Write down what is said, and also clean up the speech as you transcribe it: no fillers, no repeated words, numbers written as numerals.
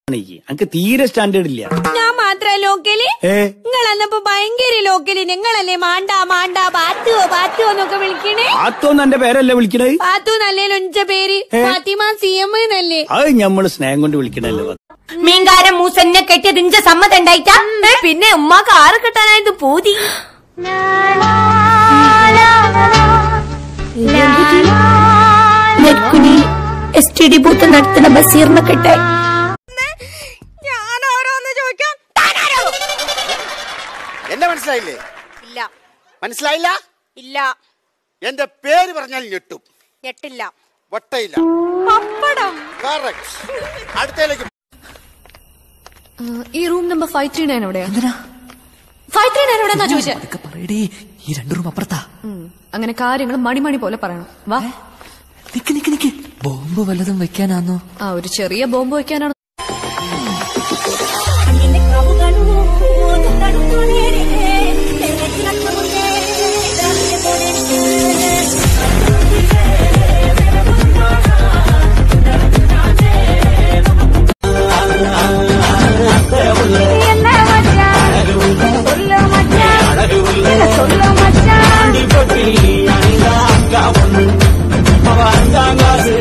എനിക്ക് തീരെ സ്റ്റാൻഡേർഡ് ഇല്ല. ഞാൻ മാത്ര ലോക്കല്, നിങ്ങൾ അന്നപ്പോ ഭയങ്കര ലോക്കല്. നിങ്ങളല്ലേ മാണ്ടാ മാണ്ടാ പാത്തുവോ പാത്തുവോ എന്നൊക്കെ വിളിക്കണേ. പാത്തോന്ന് എന്റെ പേരല്ലേ വിളിക്കണേ? പാത്തു നല്ലേ ഒഞ്ച പേര് ഫാത്തിമ CM എന്നല്ലേ. അത് ഞമ്മള് സ്നേഹം കൊണ്ട് വിളിക്കണല്ലോ. മീൻകാരൻ മൂസന്നെ കെട്ടിയത് ഇഞ്ച സമ്മതം ഉണ്ടായിട്ടാ. പിന്നെ ഉമ്മാക്ക് ആറ് കെട്ടാനായത് പൂതി. STD ബൂത്ത് നടത്തുന്ന ബസീറിനെ കെട്ടായി. എന്നെ മനസ്സിലായില്ലേ? ഇല്ല. മനസ്സിലായില്ല? ഇല്ല. എന്റെ പേര് പറഞ്ഞാൽ ഞെട്ടും. ഞെട്ടില്ല. വട്ടയില്ല. പപ്പടം. കറക്റ്റ്. അടുത്തേക്ക്. ഈ റൂം നമ്പർ 539 എവിടെയാ? 539 എവിടെയാ ചോദിച്ചത്? ഈ 2 റൂം അപ്പുറത്താ. അങ്ങനെ കാര്യങ്ങൾ മണിമണി പോലെ പറയണം. വാ. നിക്ക്. ബോംബ് വല്ലതും വെക്കാനാന്നോ? ഒരു ചെറിയ ബോംബ് വെക്കാനാണ്. சொல்ல மச்சான்